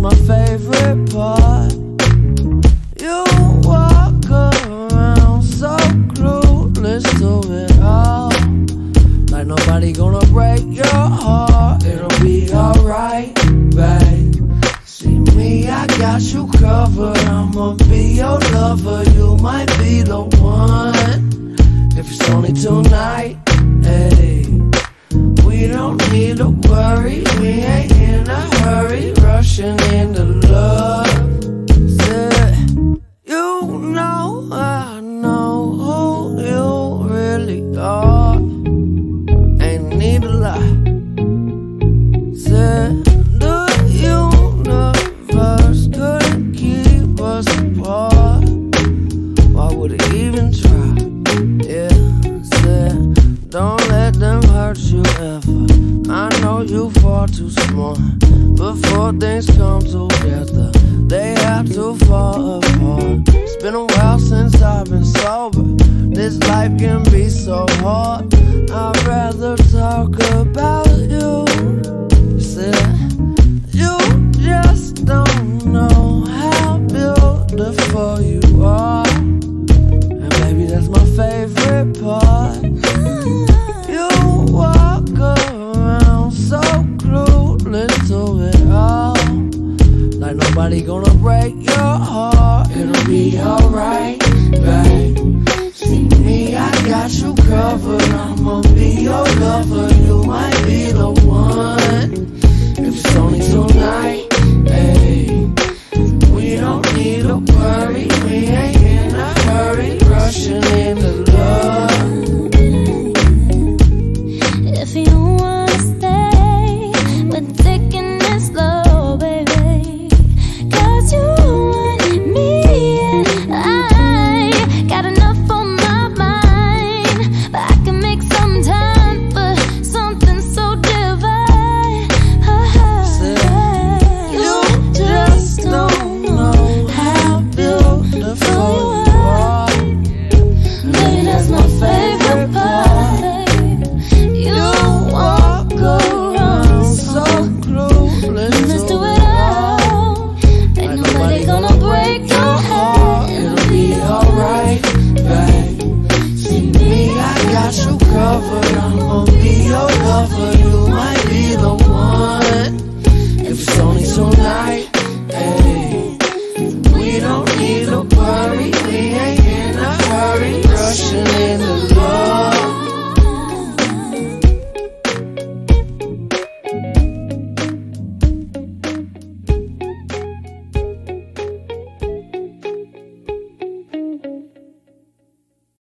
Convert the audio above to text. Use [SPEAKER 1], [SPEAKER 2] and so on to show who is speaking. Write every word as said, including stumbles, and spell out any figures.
[SPEAKER 1] my favorite part. You walk around so clueless to it all, like nobody gonna break your heart. It'll be alright, babe. See me, I got you covered. I'ma be your lover, you might be the one. If it's only tonight, hey, we don't need to worry. We ain't in a hurry, rushing into love. Said, you know I know who you really are, ain't need to lie. Said the universe couldn't keep us apart. Why would it even try? Yeah, said don't let them hurt you ever. I know you far too smart. Before things come together, they have to fall apart. It's been a while since I've been sober. This life can be so hard. I'd rather talk about you. Said you just don't know how beautiful you are, and maybe that's my favorite part. You walk around so clueless to it all, like nobody gonna break your heart. It'll be alright, babe. See me, I got you covered. I'ma be your lover, you might be the one. If it's only tonight, hey, we don't need to worry. We ain't in a hurry, rushing into love.
[SPEAKER 2] If you wanna stay, we're taking it slow, baby. Cause you want me and I got enough on my mind, but I can make some time for something so divine.
[SPEAKER 1] You just don't know how beautiful you are.
[SPEAKER 2] Baby, that's my favorite part. You walk around so
[SPEAKER 1] clueless
[SPEAKER 2] let's do
[SPEAKER 1] to
[SPEAKER 2] it all. Ain't nobody gonna break your heart.
[SPEAKER 1] It'll be alright, babe. See me, I got you covered. I'ma be your lover, you might be the one. If it's only tonight, hey, we don't need to